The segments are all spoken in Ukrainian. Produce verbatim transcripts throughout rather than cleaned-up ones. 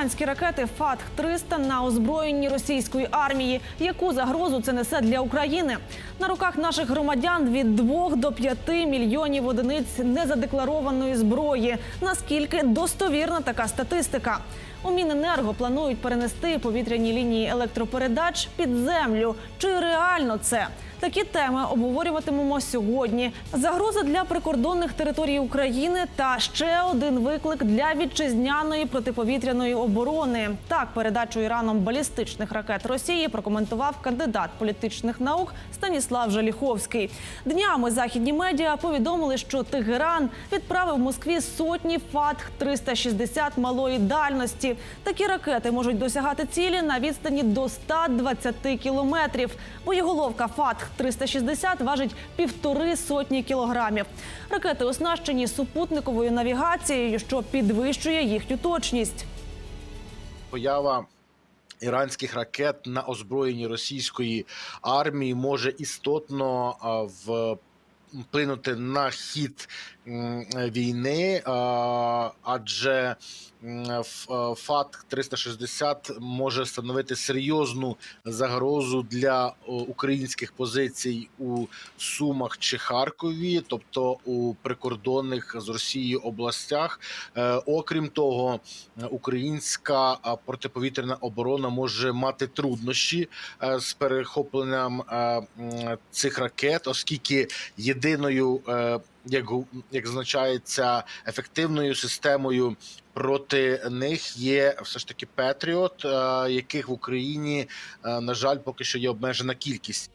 Іранські ракети Фатх триста на озброєнні російської армії. Яку загрозу це несе для України? На руках наших громадян від двох до п'яти мільйонів одиниць незадекларованої зброї. Наскільки достовірна така статистика? У Міненерго планують перенести повітряні лінії електропередач під землю. Чи реально це? Такі теми обговорюватимемо сьогодні. Загроза для прикордонних територій України та ще один виклик для вітчизняної протиповітряної оборони. Так, передачу Іраном балістичних ракет Росії прокоментував кандидат політичних наук Станіслав Жаліховський. Днями західні медіа повідомили, що Тегеран відправив Москві сотні Фатх триста шістдесят малої дальності. Такі ракети можуть досягати цілі на відстані до ста двадцяти кілометрів. Боєголовка Фатх триста шістдесят важить півтори сотні кілограмів. Ракети оснащені супутниковою навігацією, що підвищує їхню точність. Поява іранських ракет на озброєнні російської армії може істотно вплинути на хід війни, адже Фатх триста шістдесят може становити серйозну загрозу для українських позицій у Сумах чи Харкові, тобто у прикордонних з Росією областях. Окрім того, українська протиповітряна оборона може мати труднощі з перехопленням цих ракет, оскільки єдиною, як, як зазначається, ефективною системою проти них є все ж таки Петріот, яких в Україні, на жаль, поки що є обмежена кількість.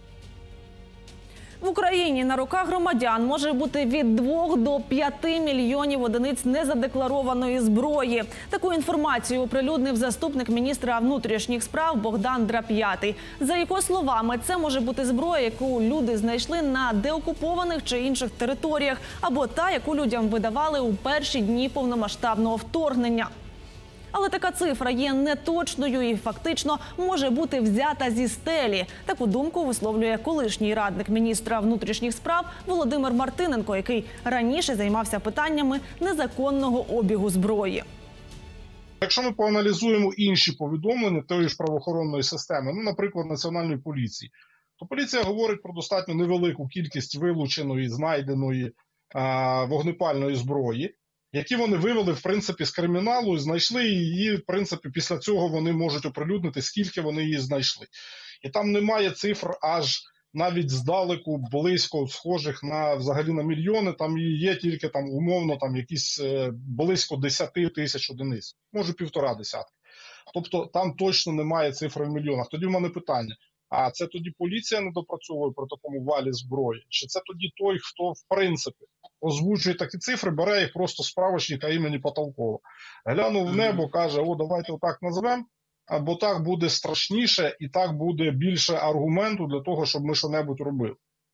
В Україні на руках громадян може бути від двох до п'яти мільйонів одиниць незадекларованої зброї. Таку інформацію оприлюднив заступник міністра внутрішніх справ Богдан Драп'ятий. За його словами, це може бути зброя, яку люди знайшли на деокупованих чи інших територіях, або та, яку людям видавали у перші дні повномасштабного вторгнення. Але така цифра є неточною і фактично може бути взята зі стелі. Таку думку висловлює колишній радник міністра внутрішніх справ Володимир Мартиненко, який раніше займався питаннями незаконного обігу зброї. Якщо ми поаналізуємо інші повідомлення тієї ж правоохоронної системи, ну, наприклад, Національної поліції, то поліція говорить про достатньо невелику кількість вилученої, знайденої а, вогнепальної зброї, які вони вивели, в принципі, з криміналу, знайшли її, в принципі, після цього вони можуть оприлюднити, скільки вони її знайшли. І там немає цифр аж навіть здалеку близько схожих на, взагалі, на мільйони, там є тільки там умовно там якісь е, близько десяти тисяч одиниць, може півтора десятки. Тобто там точно немає цифри в мільйонах. Тоді в мене питання, а це тоді поліція не допрацьовує про такому валі зброї? Чи це тоді той, хто, в принципі, озвучує такі цифри, бере їх просто з справочника імені Потолкова? Глянув в небо, каже, о, давайте отак назвемо, бо так буде страшніше і так буде більше аргументу для того, щоб ми що-небудь робили.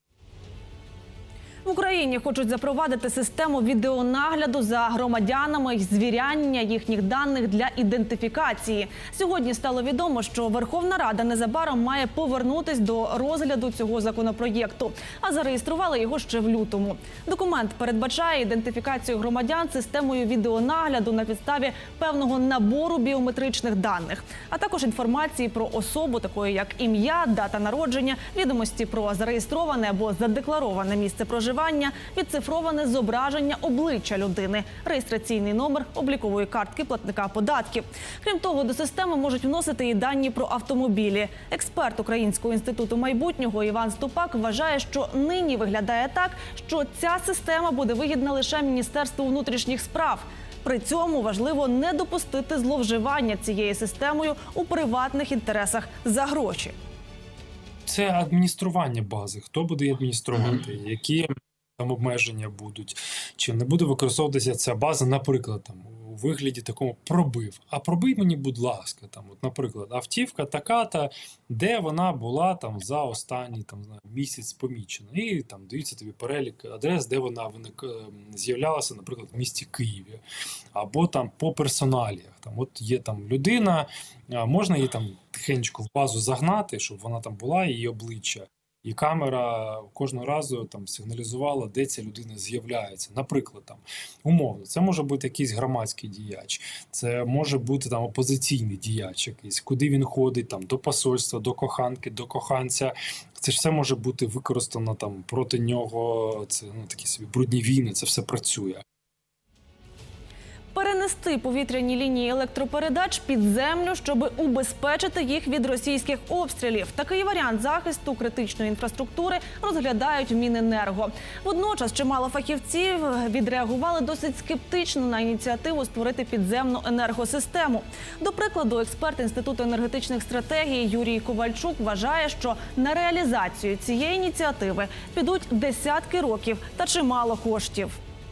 В Україні хочуть запровадити систему відеонагляду за громадянами й звіряння їхніх даних для ідентифікації. Сьогодні стало відомо, що Верховна Рада незабаром має повернутись до розгляду цього законопроєкту, а зареєстрували його ще в лютому. Документ передбачає ідентифікацію громадян системою відеонагляду на підставі певного набору біометричних даних, а також інформації про особу, такої як ім'я, дата народження, відомості про зареєстроване або задеклароване місце проживання, відцифроване зображення обличчя людини, реєстраційний номер облікової картки платника податків. Крім того, до системи можуть вносити і дані про автомобілі. Експерт Українського інституту майбутнього Іван Ступак вважає, що нині виглядає так, що ця система буде вигідна лише Міністерству внутрішніх справ. При цьому важливо не допустити зловживання цією системою у приватних інтересах за гроші. Це адміністрування бази. Хто буде її адмініструвати? Які там обмеження будуть? Чи не буде використовуватися ця база, наприклад, там, у вигляді такому пробив? А пробий мені, будь ласка, там, от, наприклад, автівка така-та, де вона була там за останній там, місяць помічена. І там дивіться тобі перелік адрес, де вона з'являлася, наприклад, в місті Києві. Або там по персоналіях. Там, от є там людина, можна її там тихенько в базу загнати, щоб вона там була, її обличчя. І камера кожного разу там сигналізувала, де ця людина з'являється. Наприклад, там умовно, це може бути якийсь громадський діяч, це може бути там опозиційний діяч якийсь, куди він ходить, там до посольства, до коханки, до коханця. Це ж все може бути використано там проти нього. Це ну такі собі брудні війни. Це все працює. Перенести повітряні лінії електропередач під землю, щоб убезпечити їх від російських обстрілів. Такий варіант захисту критичної інфраструктури розглядають в Міненерго. Водночас чимало фахівців відреагували досить скептично на ініціативу створити підземну енергосистему. До прикладу, експерт Інституту енергетичних стратегій Юрій Ковальчук вважає, що на реалізацію цієї ініціативи підуть десятки років та чимало коштів.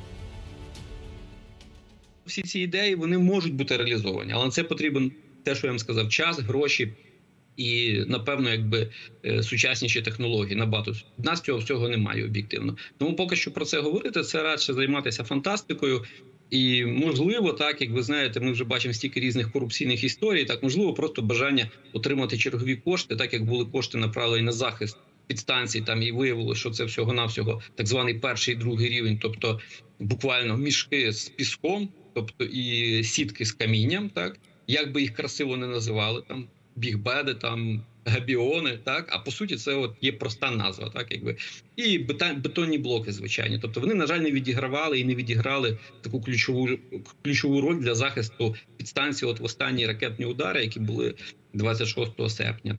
Всі ці ідеї, вони можуть бути реалізовані, але на це потрібен, те, що я вам сказав, час, гроші і, напевно, якби сучасніші технології. Набагато. У нас цього всього немає об'єктивно. Тому поки що про це говорити, це радше займатися фантастикою. І, можливо, так, як ви знаєте, ми вже бачимо стільки різних корупційних історій, так, можливо, просто бажання отримати чергові кошти, так, як були кошти направлені на захист підстанцій, там і виявилося, що це всього-навсього так званий перший і другий рівень, тобто буквально мішки з піском, тобто і сітки з камінням, так, як би їх красиво не називали, там, бігбеди, там, габіони, так, а по суті це от є проста назва, так, якби, і бетонні блоки, звичайні, тобто вони, на жаль, не відігравали і не відіграли таку ключову, ключову роль для захисту підстанцій от в останні ракетні удари, які були двадцять шостого серпня.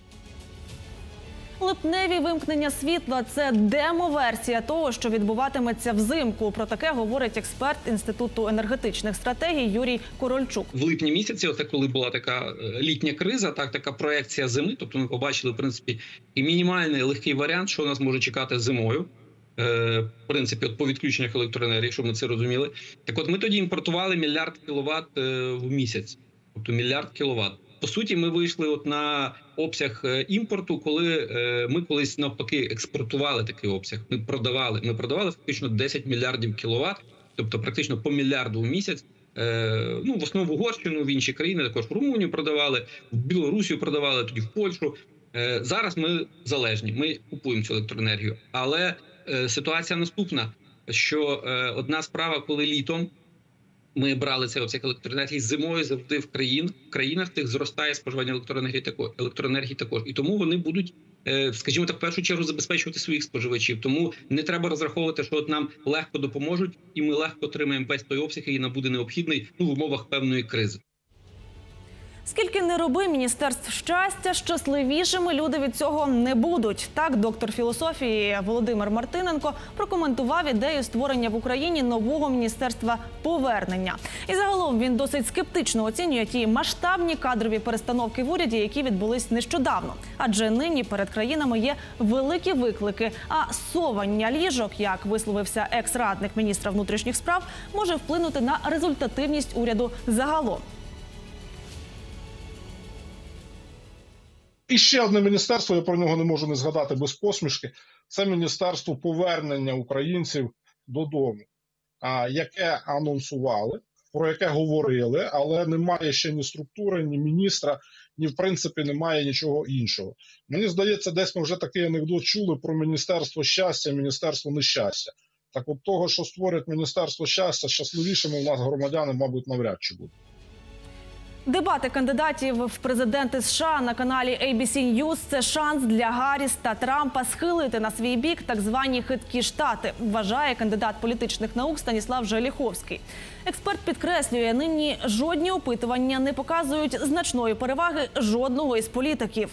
Липневі вимкнення світла – це демо-версія того, що відбуватиметься взимку. Про таке говорить експерт Інституту енергетичних стратегій Юрій Корольчук. В липні місяці, оце коли була така літня криза, так, така проекція зими, тобто ми побачили, в принципі, і мінімальний легкий варіант, що нас може чекати зимою. В принципі, от по відключеннях електроенергії, щоб ми це розуміли. Так от, ми тоді імпортували мільярд кіловат в місяць, тобто мільярд кіловат. По суті, ми вийшли от на обсяг імпорту, коли е, ми колись навпаки експортували такий обсяг. Ми продавали, ми продавали фактично десять мільярдів кіловат, тобто практично по мільярду в місяць. Е, ну, в основному в Угорщину, в інші країни, також в Румунію продавали, в Білорусію продавали, тоді в Польщу. Е, зараз ми залежні, ми купуємо цю електроенергію. Але е, ситуація наступна, що е, одна справа, коли літом ми брали цей обсяг електроенергії, зимою завжди в країн, в країнах тих зростає споживання електроенергії також, електроенергії також. І тому вони будуть, скажімо так, в першу чергу забезпечувати своїх споживачів. Тому не треба розраховувати, що от нам легко допоможуть, і ми легко отримаємо весь той обсяг, який нам буде необхідний, ну, в умовах певної кризи. Скільки не роби Міністерств щастя, щасливішими люди від цього не будуть. Так доктор філософії Володимир Мартиненко прокоментував ідею створення в Україні нового Міністерства повернення. І загалом він досить скептично оцінює ті масштабні кадрові перестановки в уряді, які відбулись нещодавно. Адже нині перед країнами є великі виклики, а совання ліжок, як висловився екс-радник міністра внутрішніх справ, може вплинути на результативність уряду загалом. І ще одне міністерство, я про нього не можу не згадати без посмішки, це Міністерство повернення українців додому, яке анонсували, про яке говорили, але немає ще ні структури, ні міністра, ні, в принципі, немає нічого іншого. Мені здається, десь ми вже такий анекдот чули про Міністерство щастя, Міністерство нещастя. Так от того, що створять Міністерство щастя, щасливішими у нас громадяни, мабуть, навряд чи будуть. Дебати кандидатів в президенти США на каналі ей бі сі News – це шанс для Гарріс та Трампа схилити на свій бік так звані хиткі штати, вважає кандидат політичних наук Станіслав Желіховський. Експерт підкреслює, нині жодні опитування не показують значної переваги жодного із політиків.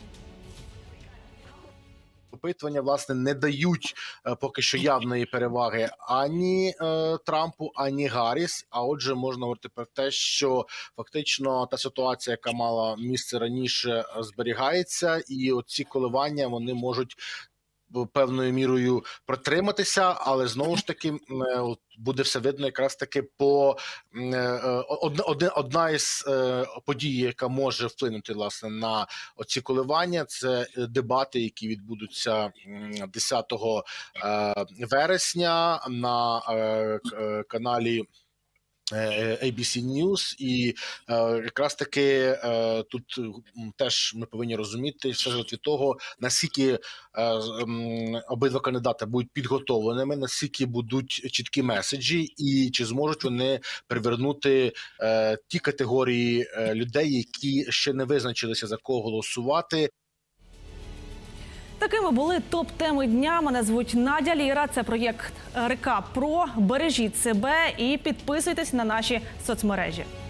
Опитування, власне, не дають е, поки що явної переваги ані е, Трампу, ані Гарріс. А отже, можна говорити про те, що фактично та ситуація, яка мала місце раніше, зберігається. І оці коливання, вони можуть певною мірою протриматися, але знову ж таки буде все видно якраз таки по одна, одна із подій, яка може вплинути, власне, на оці коливання, це дебати, які відбудуться десятого вересня на каналі ей бі сі News, і е, якраз таки е, тут теж ми повинні розуміти, все залежить від того, наскільки е, м, обидва кандидати будуть підготовленими, наскільки будуть чіткі меседжі, і чи зможуть вони привернути е, ті категорії е, людей, які ще не визначилися, за кого голосувати. Такими були топ-теми дня. Мене звуть Надя Ліра. Це проєкт Рекап Про. Бережіть себе і підписуйтесь на наші соцмережі.